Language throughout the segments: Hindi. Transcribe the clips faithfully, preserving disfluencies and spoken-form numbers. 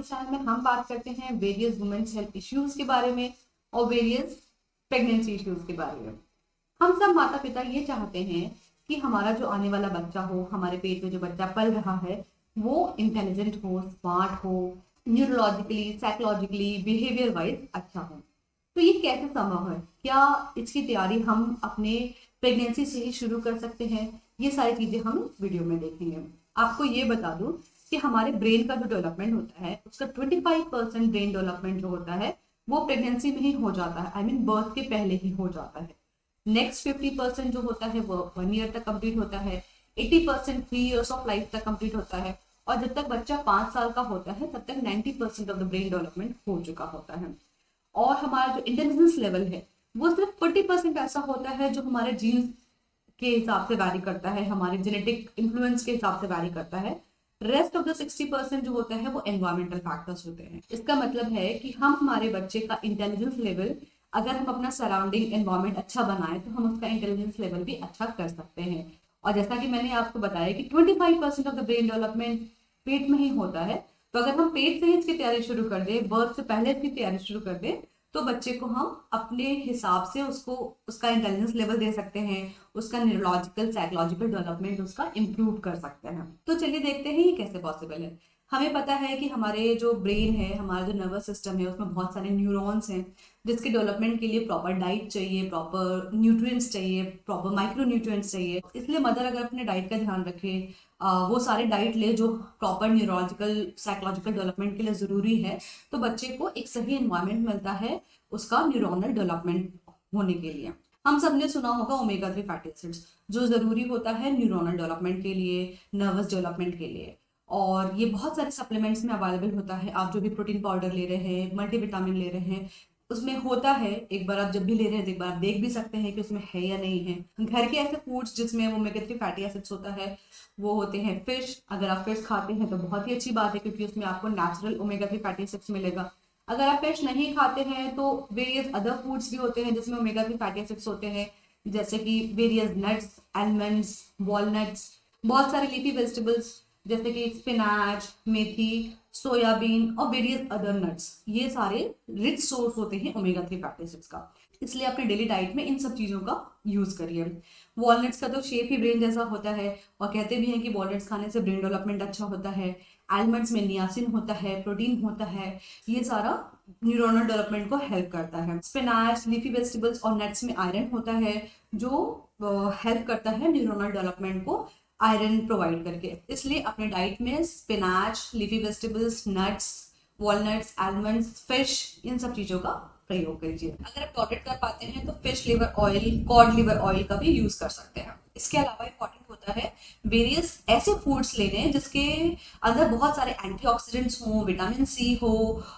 इस चैनल में हम बात करते हैं वेरियस वुमेन्स हेल्थ इश्यूज के बारे में और वेरियस प्रेगनेंसी इश्यूज के बारे में। हम सब माता पिता ये चाहते हैं कि हमारा जो आने वाला बच्चा हो, हमारे पेट में जो बच्चा पल रहा है, वो इंटेलिजेंट हो, स्मार्ट हो, न्यूरोलॉजिकली, साइकोलॉजिकली, बिहेवियर वाइज अच्छा हो। तो ये कैसे संभव है? क्या इसकी तैयारी हम अपने प्रेगनेंसी से ही शुरू कर सकते हैं? ये सारी चीजें हम इस वीडियो में देखेंगे। आपको ये बता दूं कि हमारे ब्रेन का जो डेवलपमेंट होता है उसका पच्चीस परसेंट ब्रेन डेवलपमेंट जो होता है वो प्रेगनेंसी में ही हो जाता है, आई मीन बर्थ के पहले ही हो जाता है। नेक्स्ट फिफ्टी परसेंट जो होता है वो वन ईयर तक कंप्लीट होता है, eighty percent three years of life तक कंप्लीट होता है, और जब तक बच्चा पांच साल का होता है तब तक ninety percent of the brain development हो चुका होता है। और हमारा जो इंटेलिजेंस लेवल है वो सिर्फ फोर्टी परसेंट ऐसा होता है जो हमारे जीन्स के हिसाब से वैरी करता है, हमारे जेनेटिक इन्फ्लुएंस के हिसाब से वैरी करता है। Rest of the sixty percent जो होता है वो एनवायरमेंटल फैक्टर्स होते हैं। इसका मतलब है कि हम हमारे बच्चे का इंटेलिजेंस लेवल, अगर हम अपना सराउंडिंग एनवायरमेंट अच्छा बनाए तो हम उसका इंटेलिजेंस लेवल भी अच्छा कर सकते हैं। और जैसा कि मैंने आपको बताया कि twenty five percent of the brain development पेट में ही होता है, तो अगर हम पेट से ही इसकी तैयारी शुरू कर दे, बर्थ से पहले इसकी तैयारी शुरू कर दे, तो बच्चे को हम अपने हिसाब से उसको उसका इंटेलिजेंस लेवल दे सकते हैं, उसका न्यूरोलॉजिकल साइकोलॉजिकल डेवलपमेंट उसका इम्प्रूव कर सकते हैं। तो चलिए देखते हैं ये कैसे पॉसिबल है। हमें पता है कि हमारे जो ब्रेन है, हमारा जो नर्वस सिस्टम है, उसमें बहुत सारे न्यूरॉन्स हैं जिसके डेवलपमेंट के लिए प्रॉपर डाइट चाहिए, प्रॉपर न्यूट्रिएंट्स चाहिए, प्रॉपर माइक्रो न्यूट्रिएंट्स चाहिए। इसलिए मदर अगर अपने डाइट का ध्यान रखे, वो सारे डाइट ले जो प्रॉपर न्यूरोलॉजिकल साइकोलॉजिकल डेवलपमेंट के लिए ज़रूरी है, तो बच्चे को एक सही एनवायरनमेंट मिलता है उसका न्यूरोनल डेवलपमेंट होने के लिए। हम सब ने सुना होगा ओमेगा थ्री फैटी एसिड्स, जो ज़रूरी होता है न्यूरोनल डेवलपमेंट के लिए, नर्वस डेवलपमेंट के लिए। और ये बहुत सारे सप्लीमेंट्स में अवेलेबल होता है। आप जो भी प्रोटीन पाउडर ले रहे हैं, मल्टीविटामिन ले रहे हैं, उसमें होता है। एक बार आप जब भी ले रहे हैं तो एक बार आप देख भी सकते हैं कि उसमें है या नहीं है। घर के ऐसे फूड्स जिसमें ओमेगा थ्री फैटी एसिड्स होता है वो होते हैं फिश। अगर आप फिश खाते हैं तो बहुत ही अच्छी बात है, क्योंकि उसमें आपको natural omega three fatty acids मिलेगा। अगर आप फिश नहीं खाते हैं तो वेरियस अदर फूड्स भी होते हैं जिसमें ओमेगा थ्री फैटी एसिड्स होते हैं, जैसे कि वेरियस नट्स, आलमंड्स, वॉलनट्स, बहुत सारे लीफी वेजिटेबल्स जैसे कि स्पिनाच, मेथी, सोयाबीन और वेरियस अदर नट्स। ये सारे रिच सोर्स होते हैं ओमेगा थ्री फैटी एसिड्स का। इसलिए अपने डेली डाइट में इन सब चीज़ों का यूज़ करिए। वॉलनट्स का तो शेप ही ब्रेन जैसा होता है, और कहते भी हैं कि वॉलनट्स खाने से ब्रेन डेवलपमेंट अच्छा होता है। आलमंड्स में नियासिन होता है, प्रोटीन होता है, ये सारा न्यूरोनल डेवलपमेंट को हेल्प करता है। स्पिनाच, लीफी वेजिटेबल्स और नट्स में आयरन होता है जो हेल्प करता है न्यूरोनल डेवलपमेंट को आयरन प्रोवाइड करके। इसलिए अपने डाइट में spinach, leafy vegetables, nuts, walnuts, almonds, fish, इन सब चीज़ों का प्रयोग कीजिए। अगर आप टॉलरेट कर पाते हैं तो fish liver oil, cod liver oil का भी यूज कर सकते हैं। इसके अलावा इंपॉर्टेंट होता है वेरियस ऐसे फूड्स लेने जिसके अंदर बहुत सारे एंटीऑक्सीडेंट्स हो, विटामिन सी हो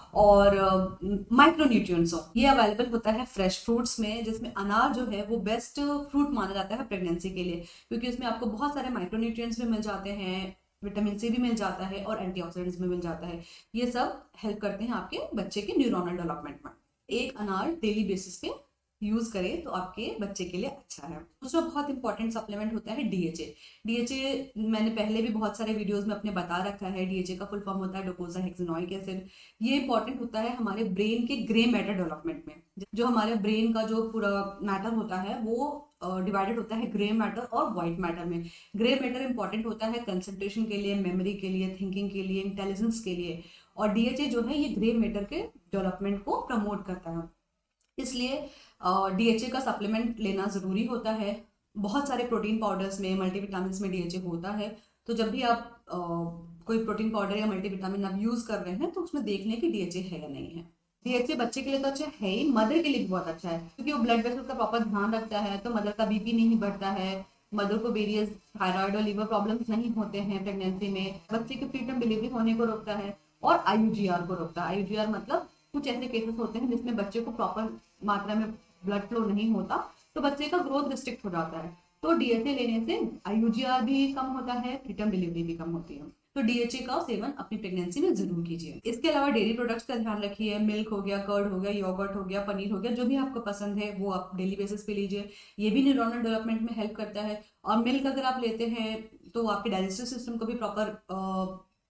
और माइक्रो न्यूट्रिएंट्स हो। ये अवेलेबल होता है फ्रेश फ्रूट्स में, जिसमें अनार जो है वो बेस्ट फ्रूट माना जाता है प्रेगनेंसी के लिए, क्योंकि उसमें आपको बहुत सारे माइक्रो न्यूट्रिएंट्स भी मिल जाते हैं, विटामिन सी भी मिल जाता है और एंटीऑक्सीडेंट्स भी मिल जाता है। ये सब हेल्प करते हैं आपके बच्चे के न्यूरोनल डेवलपमेंट में। एक अनार डेली बेसिस पे यूज करें तो आपके बच्चे के लिए अच्छा है। दूसरा बहुत इंपॉर्टेंट सप्लीमेंट होता है डीएचए। डीएचए मैंने पहले भी बहुत सारे वीडियोस में अपने बता रखा है। डीएचए का फुल फॉर्म होता है डोकोसाहेक्सेनोइक एसिड। ये इंपॉर्टेंट होता है हमारे ब्रेन के ग्रे मैटर डेवलपमेंट में। जो हमारे ब्रेन का जो पूरा मैटर होता है वो डिवाइडेड होता है ग्रे मैटर और व्हाइट मैटर में। ग्रे मैटर इंपॉर्टेंट होता है कंसंट्रेशन के लिए, मेमोरी के लिए, थिंकिंग के लिए, इंटेलिजेंस के लिए, और डीएचए जो है ये ग्रे मैटर के डेवलपमेंट को प्रमोट करता है। इसलिए डीएचए का सप्लीमेंट लेना ज़रूरी होता है। बहुत सारे प्रोटीन पाउडर्स में, मल्टीविटामिन में डीएचए होता है। तो जब भी आप आ, कोई प्रोटीन पाउडर या मल्टीविटामिन आप यूज़ कर रहे हैं तो उसमें देख लें कि डीएचए है या नहीं है। डीएचए बच्चे के लिए तो अच्छा है ही, मदर के लिए भी बहुत अच्छा है, क्योंकि वो ब्लड वेसल का प्रॉपर ध्यान रखता है, तो मदर का बीपी नहीं बढ़ता है, मदर को वेरियस थायराइड और लीवर प्रॉब्लम्स नहीं होते हैं प्रेगनेंसी में, बच्चे के प्रीटर्म डिलीवरी होने को रोकता है और आईयूजीआर को रोकता है। आईयूजीआर मतलब कुछ ऐसे केसेस होते हैं जिसमें बच्चे को प्रॉपर मात्रा में ब्लड फ्लो नहीं होता, तो बच्चे का ग्रोथ रिस्ट्रिक्ट हो जाता है। तो डीएचए लेने से आईयूजीआर भी कम होता है, प्रीटर्म डिलीवरी भी कम होती है। तो डीएचए का सेवन अपनी प्रेगनेंसी में जरूर कीजिए। इसके अलावा डेयरी प्रोडक्ट्स का ध्यान रखिए। मिल्क हो गया, कर्ड हो गया, योगर्ट हो गया, पनीर हो गया, जो भी आपको पसंद है वो आप डेली बेसिस पे लीजिए। ये भी न्यूरोनल डेवलपमेंट में हेल्प करता है। और मिल्क अगर आप लेते हैं तो आपके डाइजेस्टिव सिस्टम को भी प्रॉपर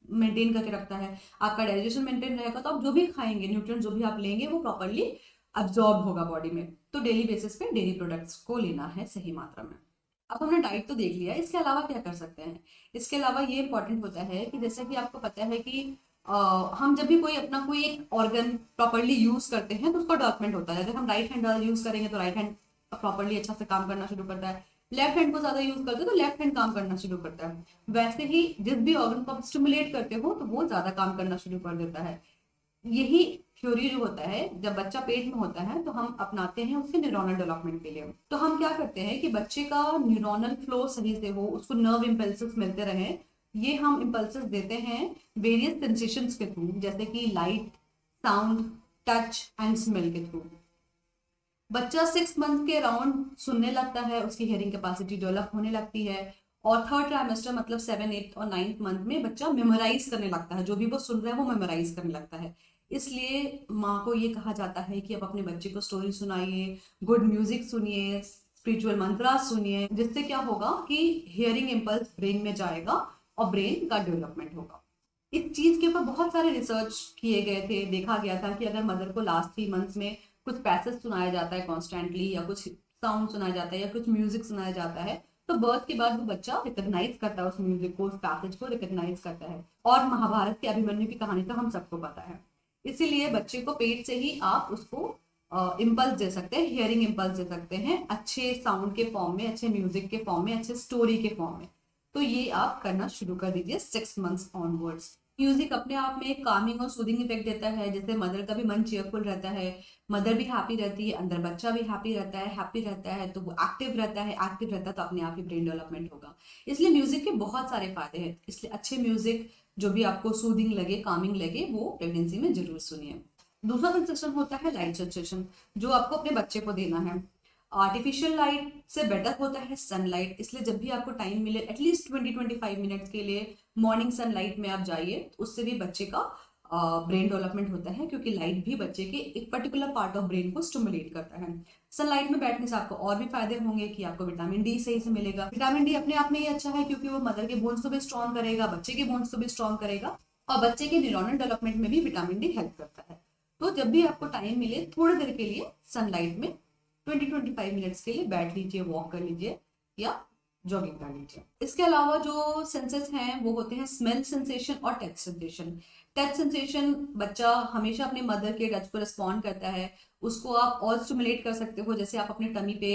मेंटेन करके रखता है, आपका डाइजेशन मेंटेन रहेगा, तो आप जो भी खाएंगे, न्यूट्रिएंट जो भी आप लेंगे वो प्रॉपरली अब्जॉर्ब होगा बॉडी में। तो डेली बेसिस पे डेयरी प्रोडक्ट्स को लेना है सही मात्रा में। अब हमने डाइट तो देख लिया, इसके अलावा क्या कर सकते हैं? इसके अलावा ये इंपॉर्टेंट होता है कि जैसे कि आपको पता है कि आ, हम जब भी कोई अपना कोई एक ऑर्गन प्रॉपरली यूज करते हैं तो उसका डेवलपमेंट होता है। अगर हम राइट हैंड यूज करेंगे तो राइट हैंड प्रॉपरली अच्छा से काम करना शुरू करता है, लेफ्ट हैंड को ज्यादा यूज करते हैं तो लेफ्ट हैंड काम करना शुरू करता है। वैसे ही जिस भी ऑर्गन को आप स्टिमुलेट करते हो तो वो ज्यादा काम करना शुरू कर देता है। यही थ्योरी जो होता है, जब बच्चा पेट में होता है तो हम अपनाते हैं उसके न्यूरोनल डेवलपमेंट के लिए। तो हम क्या करते हैं कि बच्चे का न्यूरोनल फ्लो सही से हो, उसको नर्व इम्पल्सेस मिलते रहे, ये हम इम्पल्सेस देते हैं वेरियस सेंसेशंस के थ्रू, जैसे कि light, sound, touch and smell के थ्रू। बच्चा सिक्स मंथ के अराउंड सुनने लगता है, उसकी हियरिंग कैपेसिटी डेवलप होने लगती है, और थर्ड ट्राइमेस्टर मतलब सेवन एट और नाइन्थ मंथ में बच्चा मेमोराइज करने लगता है, जो भी वो सुन रहा है वो मेमोराइज करने लगता है। इसलिए माँ को ये कहा जाता है कि आप अपने बच्चे को स्टोरी सुनाइए, गुड म्यूजिक सुनिए, स्पिरिचुअल मंत्रा सुनिए, जिससे क्या होगा कि हियरिंग इम्पल्स ब्रेन में जाएगा और ब्रेन का डेवलपमेंट होगा। इस चीज के ऊपर बहुत सारे रिसर्च किए गए थे। देखा गया था कि अगर मदर को लास्ट थ्री मंथ्स में कुछ पैसेज सुनाया जाता है कॉन्स्टेंटली, या कुछ साउंड सुनाया जाता है, या कुछ म्यूजिक सुनाया जाता है, तो बर्थ के बाद वो बच्चा रिकॉग्नाइज करता है उस म्यूजिक को, उस पैसेज को रिकॉग्नाइज करता है। और महाभारत की अभिमन्यु की कहानी तो हम सबको पता है। इसीलिए बच्चे को पेट से ही आप उसको इम्पल्स दे सकते हैं, हियरिंग इम्पल्स दे सकते हैं, अच्छे साउंड के फॉर्म में, अच्छे म्यूजिक के फॉर्म में, अच्छे स्टोरी के फॉर्म में। तो ये आप करना शुरू कर दीजिए सिक्स मंथ्स ऑनवर्ड्स। म्यूजिक अपने आप में एक कामिंग और सूदिंग इफेक्ट देता है, जिससे मदर का भी मन चेयरफुल रहता है, मदर भी हैप्पी रहती है, अंदर बच्चा भी हैप्पी रहता है। हैप्पी रहता है तो वो एक्टिव रहता है, एक्टिव रहता है तो अपने आप ही ब्रेन डेवलपमेंट होगा। इसलिए म्यूजिक के बहुत सारे फायदे हैं। इसलिए अच्छे म्यूजिक जो भी आपको सूदिंग लगे, कामिंग लगे, वो प्रेगनेंसी में जरूर सुनिए। दूसरा सेंसेशन होता है लाइट सेंसेशन, जो आपको अपने बच्चे को देना है। आर्टिफिशियल लाइट से बेटर होता है सनलाइट, इसलिए जब भी आपको टाइम मिले at least twenty twenty five minutes के लिए मॉर्निंग सनलाइट में आप जाइए, उससे भी बच्चे का ब्रेन डेवलपमेंट होता है, क्योंकि लाइट भी बच्चे के एक पर्टिकुलर पार्ट ऑफ ब्रेन को स्टिमुलेट करता है। सनलाइट में बैठने से आपको और भी फायदे होंगे कि आपको विटामिन डी सही से मिलेगा। विटामिन डी अपने आप में ही अच्छा है, क्योंकि वो मदर के बोन्स को भी स्ट्रॉन्ग करेगा, बच्चे के बोन्स को भी स्ट्रॉन्ग करेगा, और बच्चे के न्यूरोनल डेवलपमेंट में भी विटामिन डी हेल्प करता है। तो जब भी आपको टाइम मिले थोड़ी देर के लिए सनलाइट में ट्वेंटी ट्वेंटी फाइव मिनट्स के लिए बैठ लीजिए, वॉक कर लीजिए या जॉगिंग कर लीजिए। इसके अलावा जो सेंसेस हैं वो होते हैं स्मेल सेंसेशन और टच सेंसेशन। टच सेंसेशन, बच्चा हमेशा अपने मदर के टच को रिस्पॉन्ड करता है, उसको आप और स्टिमुलेट कर सकते हो। जैसे आप अपने टमी पे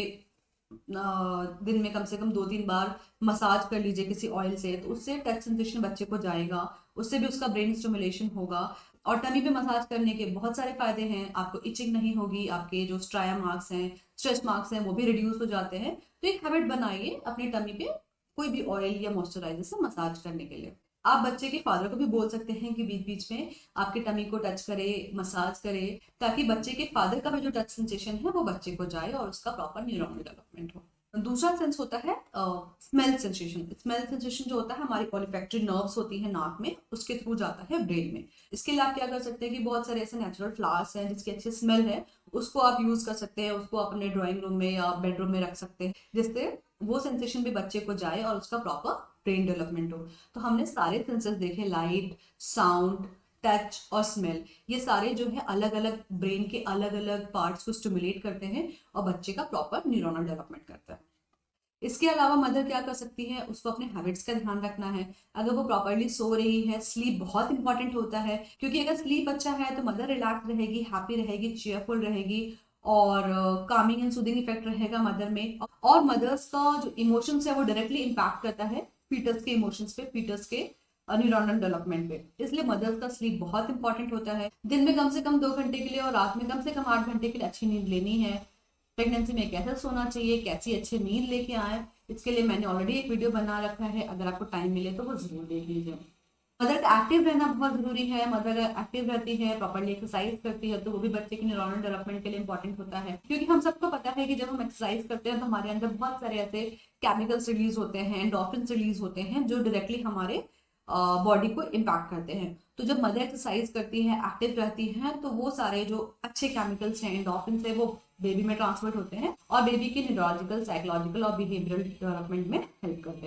दिन में कम से कम दो तीन बार मसाज कर लीजिए किसी ऑयल से, तो उससे टच सेंसेशन बच्चे को जाएगा, उससे भी उसका ब्रेन स्टिमुलेशन होगा। और टमी पे मसाज करने के बहुत सारे फायदे हैं, आपको इचिंग नहीं होगी, आपके जो स्ट्राया मार्क्स हैं, स्ट्रेच मार्क्स हैं, वो भी रिड्यूस हो जाते हैं। तो एक हैबिट बनाइए अपनी टमी पे कोई भी ऑयल या मॉइस्चराइजर से मसाज करने के लिए। आप बच्चे के फादर को भी बोल सकते हैं कि बीच बीच में आपके टमी को टच करे, मसाज करे, ताकि बच्चे के फादर का भी जो टच सेंसेशन है वो बच्चे को जाए और उसका प्रॉपर न्यूरोनल डेवलपमेंट हो। दूसरा सेंस होता है स्मेल सेंसेशन। स्मेल सेंसेशन जो होता है, हमारी ओलिफैक्टरी नर्व्स होती है नाक में, उसके थ्रू जाता है ब्रेन में। इसके लिए आप क्या कर सकते हैं कि बहुत सारे ऐसे नेचुरल फ्लावर्स हैं जिसकी अच्छी स्मेल है, उसको आप यूज कर सकते हैं, उसको आप अपने ड्राइंग रूम में या बेडरूम में रख सकते हैं, जिससे वो सेंसेशन भी बच्चे को जाए और उसका प्रॉपर ब्रेन डेवलपमेंट हो। तो हमने सारे सेंसेस देखे, लाइट, साउंड, टच और स्मेल, ये सारे जो है अलग अलग ब्रेन के अलग अलग पार्ट्स को स्टिमुलेट करते हैं और बच्चे का प्रॉपर न्यूरोनल डेवलपमेंट करता है। इसके अलावा मदर क्या कर सकती है, उसको अपने हैबिट्स का ध्यान रखना है। अगर वो प्रॉपरली सो रही है, स्लीप बहुत इंपॉर्टेंट होता है, क्योंकि अगर स्लीप अच्छा है तो मदर रिलैक्स रहेगी, हैप्पी रहेगी, चेयरफुल रहेगी, और कामिंग एंड सूदिंग इफेक्ट रहेगा मदर में। और मदर्स का जो इमोशंस है वो डायरेक्टली इम्पैक्ट करता है फीटस के इमोशंस पे, फीटस के न्यूरोनल डेवलपमेंट पे। इसलिए मदर्स का स्लीप बहुत इंपॉर्टेंट होता है। दिन में कम से कम दो घंटे के लिए और रात में कम से कम आठ घंटे के लिए अच्छी नींद लेनी है। प्रेगनेंसी में कैसे सोना चाहिए, कैसी अच्छी नींद लेके आए, इसके लिए मैंने ऑलरेडी एक वीडियो बना रखा है, अगर आपको टाइम मिले तो वो जरूर देख लीजिए। मदर का एक्टिव रहना बहुत जरूरी है। मदर एक्टिव रहती है, प्रॉपर्ली एक्सरसाइज करती है, तो वो भी बच्चे के न्यूरोनल डेवलपमेंट के लिए इंपॉर्टेंट होता है, क्योंकि हम सबको पता है कि जब हम एक्सरसाइज करते हैं तो हमारे अंदर बहुत सारे ऐसे केमिकल्स रिलीज होते हैं, एंडोर्फिन्स रिलीज होते हैं, जो डायरेक्टली हमारे बॉडी को इम्पैक्ट करते हैं। तो जब मदर एक्सरसाइज करती है, एक्टिव रहती है, तो वो सारे जो अच्छे केमिकल्स हैं, एंडोर्फिन्स है, वो बेबी में ट्रांसफर होते हैं और बेबी के न्यूरोलॉजिकल, साइकोलॉजिकल और बिहेवियरल डेवलपमेंट में हेल्प करते हैं।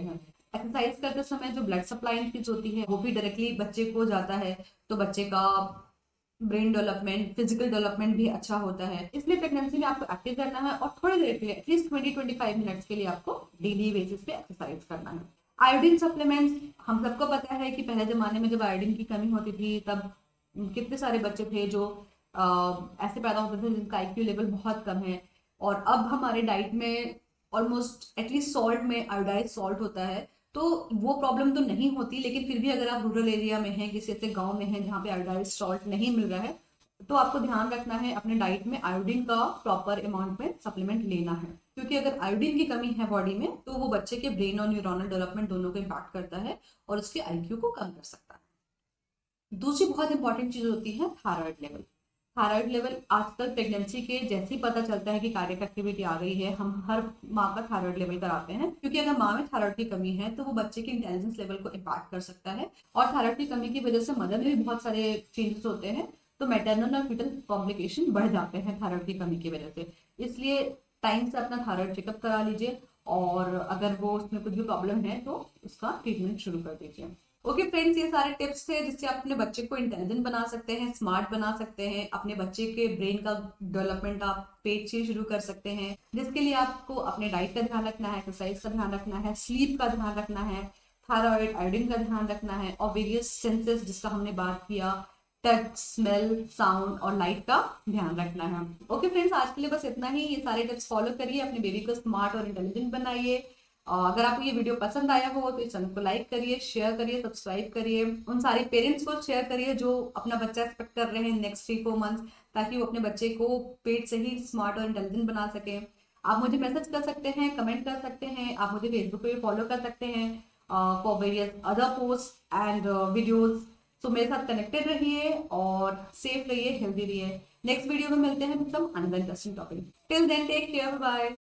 एक्सरसाइज करते समय जो ब्लड सप्लाई इंक्रीज होती है वो भी डायरेक्टली बच्चे को जाता है, तो बच्चे का ब्रेन डेवलपमेंट, फिजिकल डेवलपमेंट भी अच्छा होता है। इसलिए प्रेगनेंसी में आपको एक्टिव रहना है और थोड़ी देर के लिए at least twenty twenty five minutes के लिए आपको डेली बेसिस पे एक्सरसाइज करना है। आयोडीन सप्लीमेंट्स, हम सबको पता है कि पहले जमाने में जब आयोडीन की कमी होती थी तब कितने सारे बच्चे थे जो आ, ऐसे पैदा होते थे जिनका आईक्यू लेवल बहुत कम है, और अब हमारे डाइट में ऑलमोस्ट एटलीस्ट सॉल्ट में आयोडाइज सॉल्ट होता है, तो वो प्रॉब्लम तो नहीं होती। लेकिन फिर भी अगर आप रूरल एरिया में हैं, किसी ऐसे गांव में हैं जहाँ पे आयोडाइज सॉल्ट नहीं मिल रहा है, तो आपको ध्यान रखना है अपने डाइट में आयोडीन का प्रॉपर अमाउंट में सप्लीमेंट लेना है, क्योंकि अगर आयोडीन की कमी है बॉडी में तो वो बच्चे के ब्रेन और न्यूरोनल डेवलपमेंट दोनों को इम्पैक्ट करता है और उसके आईक्यू को कम कर सकता है। दूसरी बहुत इंपॉर्टेंट चीज होती है थायराइड लेवल। थायराइड लेवल आजकल प्रेगनेंसी के जैसे ही पता चलता है कि कार्डियक एक्टिविटी आ गई है, हम हर माँ का थायराइड लेवल कराते हैं, क्योंकि अगर माँ में थायराइड की कमी है तो वो बच्चे के इंटेलिजेंस लेवल को इम्पैक्ट कर सकता है, और थायराइड की कमी की वजह से मदर में भी बहुत सारे चेंजेस होते हैं, तो मैटरनल और फिटल कॉम्प्लिकेशन बढ़ जाते हैं थायराइड की कमी की वजह से। इसलिए टाइम से अपना थायराइड चेकअप करा लीजिए, और अगर वो उसमें कुछ भी प्रॉब्लम है तो उसका ट्रीटमेंट शुरू कर दीजिए। ओके फ्रेंड्स, ये सारे टिप्स थे जिससे आप अपने बच्चे को इंटेलिजेंट बना सकते हैं, स्मार्ट बना सकते हैं, अपने बच्चे के ब्रेन का डेवलपमेंट आप पेट से शुरू कर सकते हैं, जिसके लिए आपको अपने डाइट का ध्यान रखना है, एक्सरसाइज का ध्यान रखना है, स्लीप का ध्यान रखना है, थायराइड, आयोडीन का ध्यान रखना है, और वेरियस सेंसेस जिसका हमने बात किया, टच, स्मेल, साउंड और लाइट का ध्यान रखना है। ओके फ्रेंड्स, आज के लिए बस इतना ही। ये सारे टिप्स फॉलो करिए, अपने बेबी को स्मार्ट और इंटेलिजेंट बनाइए। और अगर आपको ये वीडियो पसंद आया हो तो इस चैनल को लाइक करिए, शेयर करिए, सब्सक्राइब करिए, उन सारे पेरेंट्स को शेयर करिए जो अपना बच्चा एक्सपेक्ट कर रहे हैं नेक्स्ट थ्री फोर मंथ्स, ताकि वो अपने बच्चे को पेट से ही स्मार्ट और इंटेलिजेंट बना सके। आप मुझे मैसेज कर सकते हैं, कमेंट कर सकते हैं, आप मुझे फेसबुक पे फॉलो कर सकते हैं for various other post and videos. So मेरे साथ कनेक्टेड रहिए और सेफ रहिए, हेल्दी रहिए। नेक्स्ट वीडियो में मिलते हैं with some another interesting topic. Till then take care, bye.